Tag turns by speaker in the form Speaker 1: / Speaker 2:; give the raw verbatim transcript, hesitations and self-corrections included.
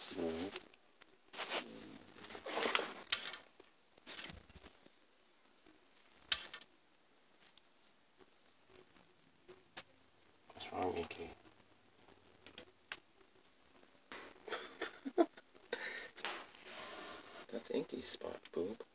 Speaker 1: Mm. What's wrong, Mickey? That's Inky's spot, boob.